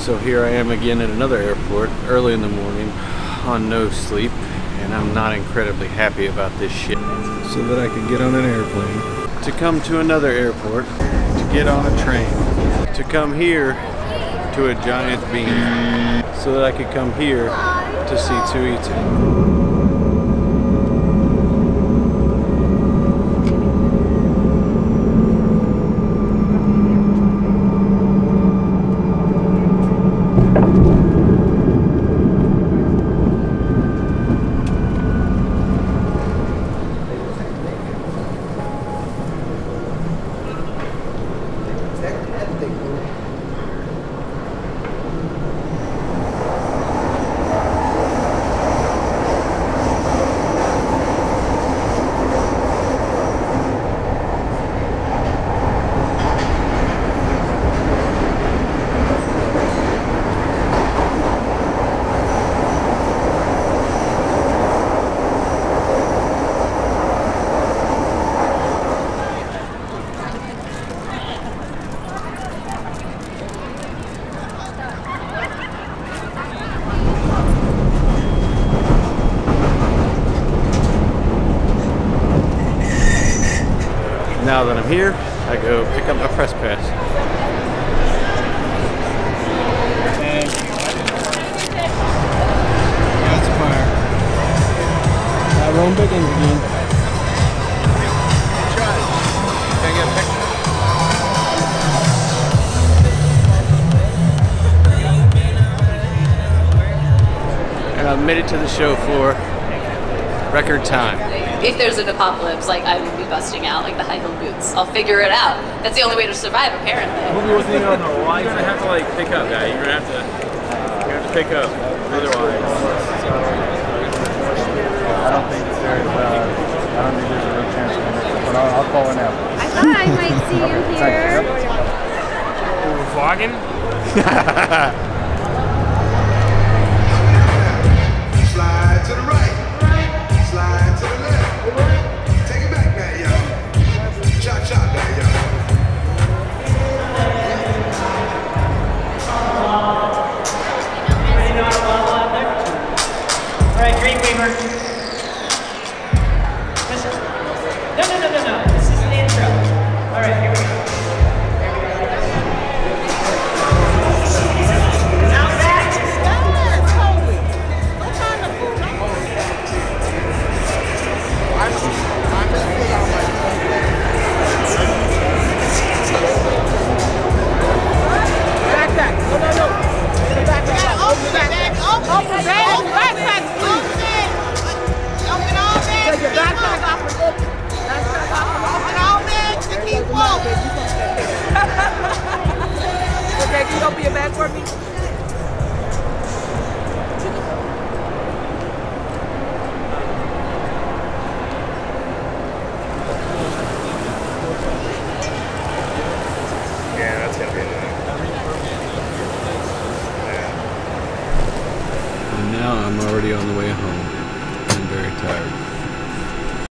So here I am again at another airport early in the morning on no sleep, and I'm not incredibly happy about this shit. So that I could get on an airplane to come to another airport, to get on a train, to come here to a giant beam, so that I could come here to C2E2. Now that I'm here, I go pick up my press pass. That's fire. Got Rome Biggins again. Can I get a picture? And I've made it to the show floor. Record time. If there's an apocalypse, like, I would be busting out like the high heel boots. I'll figure it out. That's the only way to survive, apparently. You're gonna have to like pick up, guy. You're gonna have to pick up. Otherwise, I don't think there's a real chance of it, but I'll call it out. I thought I might see you here. we're vlogging. Slide to the right. Slide to the left. Take it back now, y'all. Chop, chop now, y'all. All right, Dreamweaver. No. This is the intro. All right, here we go. Okay, can you open your bag for me? Yeah, that's gonna be annoying. And now I'm already on the way home. I'm very tired.